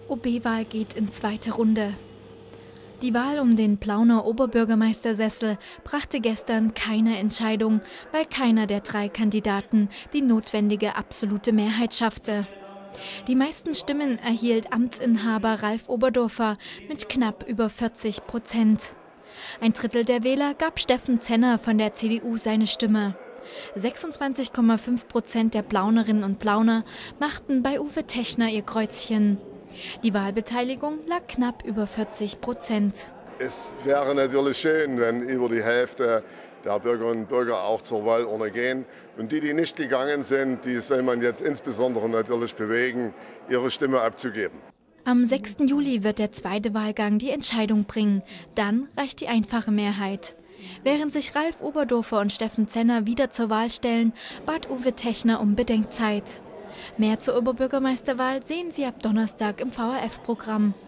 OB-Wahl geht in zweite Runde. Die Wahl um den Plauner Oberbürgermeistersessel brachte gestern keine Entscheidung, weil keiner der drei Kandidaten die notwendige absolute Mehrheit schaffte. Die meisten Stimmen erhielt Amtsinhaber Ralf Oberdorfer mit knapp über 40%. Ein Drittel der Wähler gab Steffen Zenner von der CDU seine Stimme. 26,5% der Plaunerinnen und Plauner machten bei Uwe Techner ihr Kreuzchen. Die Wahlbeteiligung lag knapp über 40%. Es wäre natürlich schön, wenn über die Hälfte der Bürgerinnen und Bürger auch zur Wahlurne gehen. Und die nicht gegangen sind, die soll man jetzt insbesondere natürlich bewegen, ihre Stimme abzugeben. Am 6. Juli wird der zweite Wahlgang die Entscheidung bringen. Dann reicht die einfache Mehrheit. Während sich Ralf Oberdorfer und Steffen Zenner wieder zur Wahl stellen, bat Uwe Techner um Bedenkzeit. Mehr zur Oberbürgermeisterwahl sehen Sie ab Donnerstag im VRF-Programm.